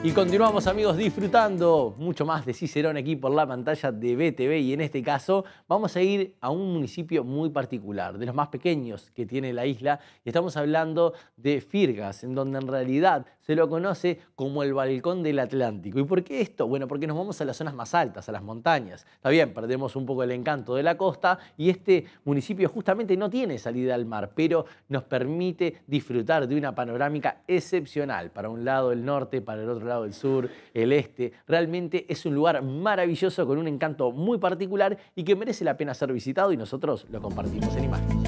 Y continuamos, amigos, disfrutando mucho más de Cicerón aquí por la pantalla de BTV, y en este caso vamos a ir a un municipio muy particular, de los más pequeños que tiene la isla, y estamos hablando de Firgas, en donde en realidad se lo conoce como el Balcón del Atlántico. ¿Y por qué esto? Bueno, porque nos vamos a las zonas más altas, a las montañas. Está bien, perdemos un poco el encanto de la costa, y este municipio justamente no tiene salida al mar, pero nos permite disfrutar de una panorámica excepcional. Para un lado el norte, para el otro lado el sur, el este. Realmente es un lugar maravilloso con un encanto muy particular y que merece la pena ser visitado, y nosotros lo compartimos en imágenes.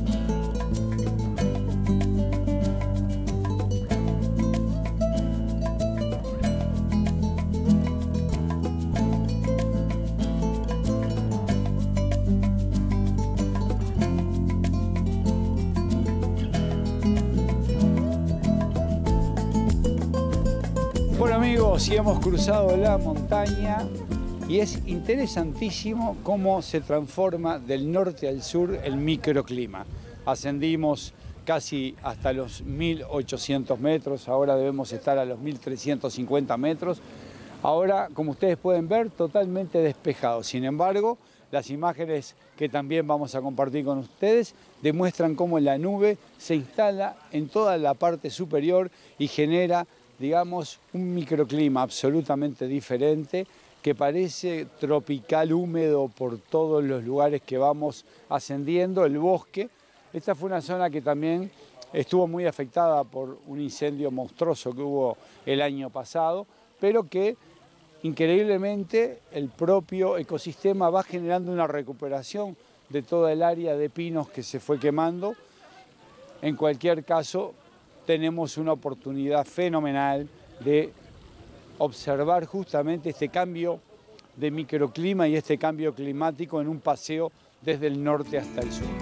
Bueno, amigos, y hemos cruzado la montaña y es interesantísimo cómo se transforma del norte al sur el microclima. Ascendimos casi hasta los 1800 metros, ahora debemos estar a los 1350 metros. Ahora, como ustedes pueden ver, totalmente despejado. Sin embargo, las imágenes que también vamos a compartir con ustedes demuestran cómo la nube se instala en toda la parte superior y genera, digamos, un microclima absolutamente diferente que parece tropical, húmedo por todos los lugares que vamos ascendiendo, el bosque. Esta fue una zona que también estuvo muy afectada por un incendio monstruoso que hubo el año pasado, pero que increíblemente el propio ecosistema va generando una recuperación de toda el área de pinos que se fue quemando. En cualquier caso, tenemos una oportunidad fenomenal de observar justamente este cambio de microclima y este cambio climático en un paseo desde el norte hasta el sur.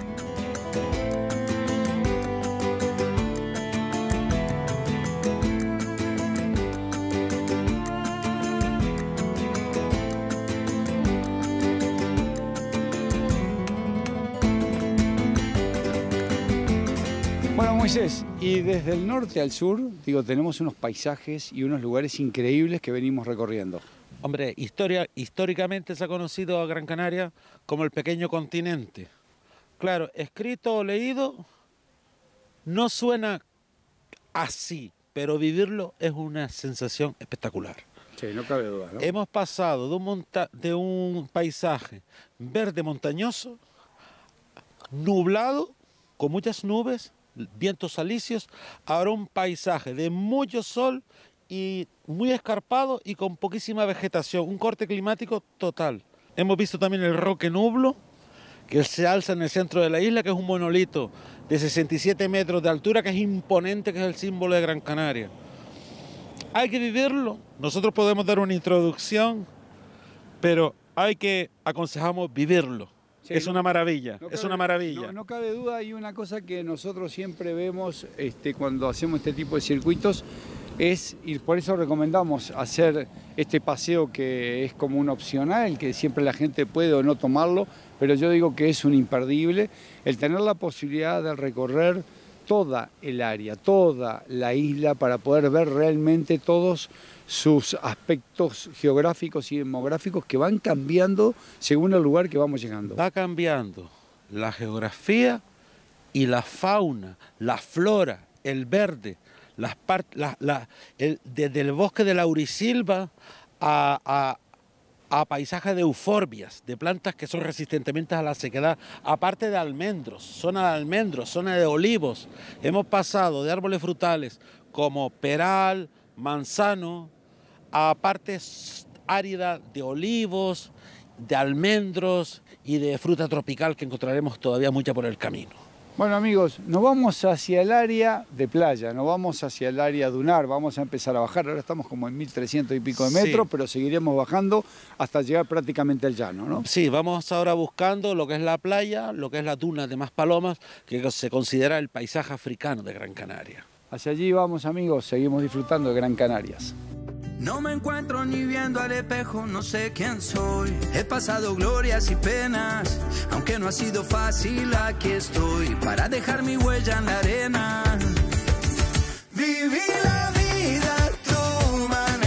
Bueno, Moisés, y desde el norte al sur, digo, tenemos unos paisajes y unos lugares increíbles que venimos recorriendo. Hombre, históricamente se ha conocido a Gran Canaria como el pequeño continente. Claro, escrito o leído no suena así, pero vivirlo es una sensación espectacular. Sí, no cabe duda, ¿no? Hemos pasado de un paisaje verde montañoso, nublado, con muchas nubes, vientos alisios, ahora un paisaje de mucho sol y muy escarpado y con poquísima vegetación, un corte climático total. Hemos visto también el Roque Nublo, que se alza en el centro de la isla, que es un monolito de 67 metros de altura, que es imponente, que es el símbolo de Gran Canaria. Hay que vivirlo, nosotros podemos dar una introducción, pero aconsejamos vivirlo. Sí, es una maravilla, es una maravilla. No cabe duda, y una cosa que nosotros siempre vemos cuando hacemos este tipo de circuitos es, y por eso recomendamos hacer este paseo que es como un opcional, que siempre la gente puede o no tomarlo, pero yo digo que es un imperdible, el tener la posibilidad de recorrer toda el área, toda la isla, para poder ver realmente todos sus aspectos geográficos y demográficos que van cambiando según el lugar que vamos llegando. Va cambiando la geografía y la fauna, la flora, el verde, desde el bosque de laurisilva a paisajes de euforbias, de plantas que son resistentes a la sequedad, aparte de almendros, zona de olivos. Hemos pasado de árboles frutales como peral, manzano, a partes áridas de olivos, de almendros y de fruta tropical que encontraremos todavía mucha por el camino. Bueno, amigos, nos vamos hacia el área de playa, nos vamos hacia el área dunar, vamos a empezar a bajar. Ahora estamos como en 1300 y pico de metros, sí, pero seguiremos bajando hasta llegar prácticamente al llano, ¿no? Sí, vamos ahora buscando lo que es la playa, lo que es la duna de Maspalomas, que se considera el paisaje africano de Gran Canaria. Hacia allí vamos, amigos, seguimos disfrutando de Gran Canarias. No me encuentro ni viendo al espejo, no sé quién soy. He pasado glorias y penas, aunque no ha sido fácil, aquí estoy para dejar mi huella en la arena. Viví la vida a tu manera.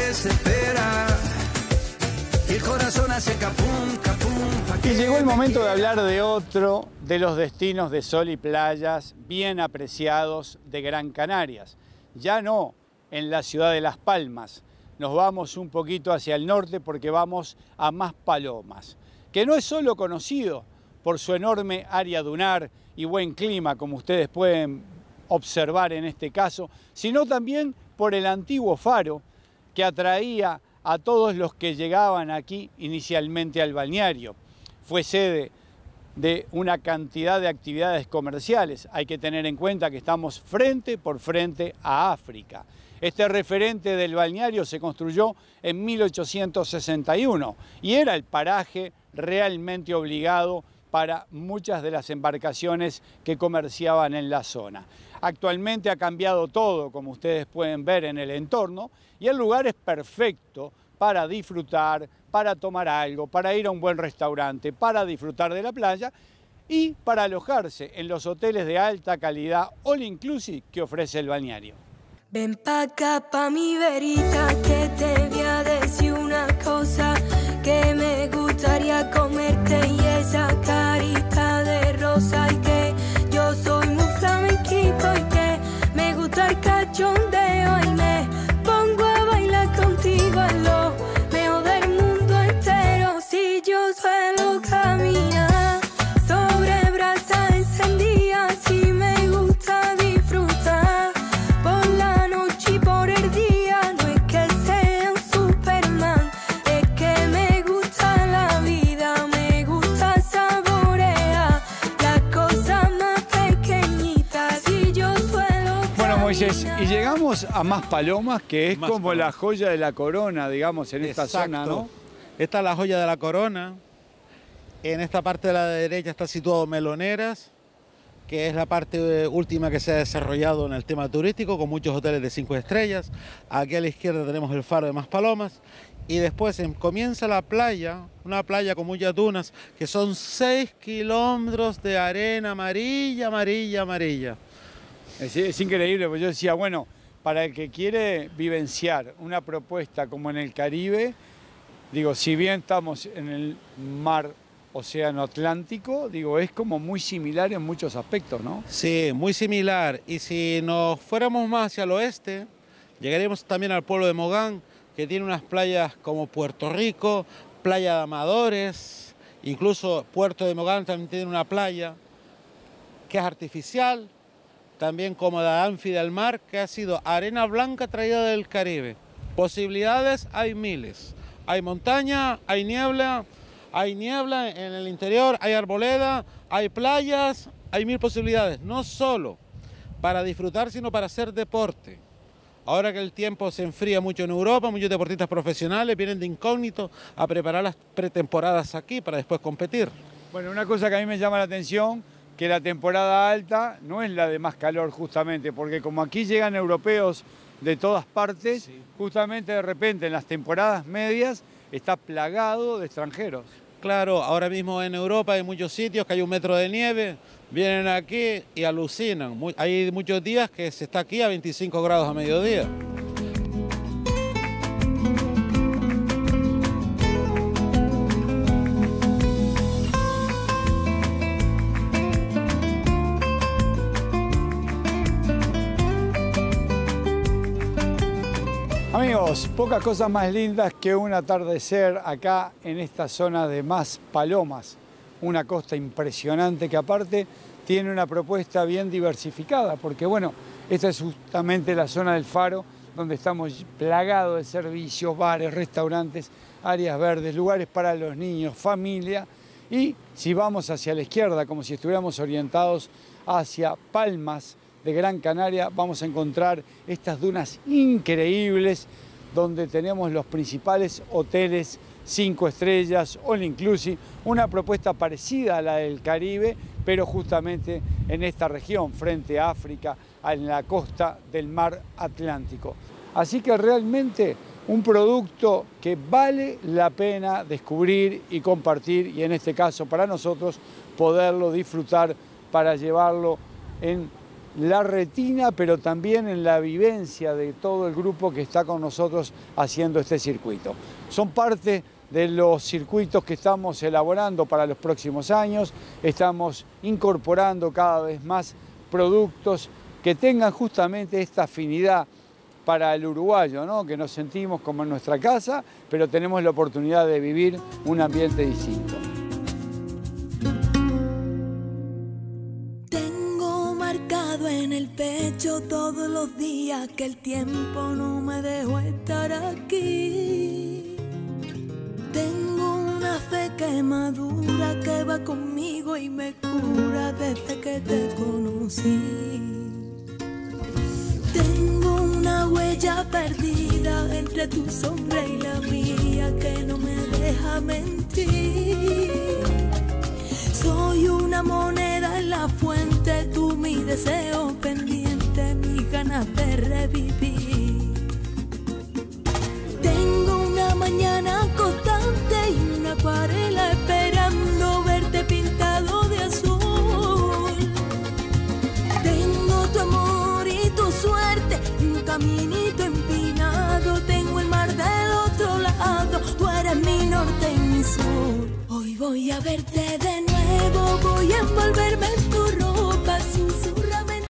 desespera. Y el corazón hace capum, capum. Y llegó el momento de hablar de otro de los destinos de sol y playas bien apreciados de Gran Canarias. Ya no en la ciudad de Las Palmas, nos vamos un poquito hacia el norte porque vamos a Maspalomas, que no es solo conocido por su enorme área dunar y buen clima, como ustedes pueden observar en este caso, sino también por el antiguo faro que atraía a todos los que llegaban aquí inicialmente al balneario. Fue sede de una cantidad de actividades comerciales. Hay que tener en cuenta que estamos frente por frente a África. Este referente del balneario se construyó en 1861 y era el paraje realmente obligado para muchas de las embarcaciones que comerciaban en la zona. Actualmente ha cambiado todo, como ustedes pueden ver en el entorno, y el lugar es perfecto para disfrutar, para tomar algo, para ir a un buen restaurante, para disfrutar de la playa y para alojarse en los hoteles de alta calidad all inclusive que ofrece el balneario. Ven pa' acá, pa' mi verita, que te voy a decir una cosa, que me gustaría comerte y esa carita de rosa, y que yo soy muy flamenquito y que me gusta el cachondeo y me pongo a bailar contigo en lo mejor del mundo entero. Si yo suelo caminar sobre brasas encendidas, si me gusta disfrutar por la noche y por el día, no es que sea un Superman, es que me gusta la vida, me gusta saborear las cosas más pequeñitas. Si yo suelo Bueno, Moisés, y llegamos a Maspalomas, que es como la joya de la corona, digamos, en esta zona, ¿no? Esta es la joya de la corona. En esta parte de la derecha está situado Meloneras, que es la parte última que se ha desarrollado en el tema turístico, con muchos hoteles de 5 estrellas. Aquí a la izquierda tenemos el faro de Maspalomas. Y después comienza la playa, una playa con muchas dunas, que son 6 kilómetros de arena amarilla, amarilla, amarilla. Es increíble, porque yo decía, bueno, para el que quiere vivenciar una propuesta como en el Caribe, digo, si bien estamos en el mar Océano Atlántico, digo, es como muy similar en muchos aspectos, ¿no? Sí, muy similar. Y si nos fuéramos más hacia el oeste, llegaríamos también al pueblo de Mogán, que tiene unas playas como Puerto Rico, Playa de Amadores, incluso Puerto de Mogán también tiene una playa que es artificial, también como la Anfi del Mar, que ha sido arena blanca traída del Caribe. Posibilidades hay miles. Hay montaña, hay niebla en el interior, hay arboleda, hay playas, hay 1000 posibilidades. No solo para disfrutar, sino para hacer deporte. Ahora que el tiempo se enfría mucho en Europa, muchos deportistas profesionales vienen de incógnito a preparar las pretemporadas aquí para después competir. Bueno, una cosa que a mí me llama la atención, que la temporada alta no es la de más calor justamente, porque como aquí llegan europeos de todas partes, sí, justamente de repente en las temporadas medias está plagado de extranjeros. Claro, ahora mismo en Europa hay muchos sitios que hay 1 metro de nieve, vienen aquí y alucinan. Hay muchos días que se está aquí a 25 grados a mediodía. Amigos, pocas cosas más lindas que un atardecer acá en esta zona de Maspalomas, una costa impresionante que aparte tiene una propuesta bien diversificada, porque bueno, esta es justamente la zona del faro donde estamos plagados de servicios, bares, restaurantes, áreas verdes, lugares para los niños, familia, y si vamos hacia la izquierda, como si estuviéramos orientados hacia Palmas de Gran Canaria, vamos a encontrar estas dunas increíbles donde tenemos los principales hoteles 5 estrellas, all inclusive, una propuesta parecida a la del Caribe, pero justamente en esta región, frente a África, en la costa del mar Atlántico. Así que realmente un producto que vale la pena descubrir y compartir, y en este caso para nosotros poderlo disfrutar para llevarlo en la retina, pero también en la vivencia de todo el grupo que está con nosotros haciendo este circuito. Son parte de los circuitos que estamos elaborando para los próximos años. Estamos incorporando cada vez más productos que tengan justamente esta afinidad para el uruguayo, ¿no? Que nos sentimos como en nuestra casa, pero tenemos la oportunidad de vivir un ambiente distinto. Tengo marcado en el pecho todos los días que el tiempo no me dejó estar aquí. Tengo una fe que madura, que va conmigo y me cura desde que te conocí. Tengo una huella perdida entre tu sombra y la mía que no me deja mentir. Soy una moneda en la fuente, tú mi deseo pendiente, mis ganas de revivir. Tengo una mañana constante y una acuarela esperando verte pintado de azul. Tengo tu amor y tu suerte, un caminito empinado. Tengo el mar del otro lado, tú eres mi norte y mi sur. Hoy voy a verte de nuevo, voy a envolverme en tu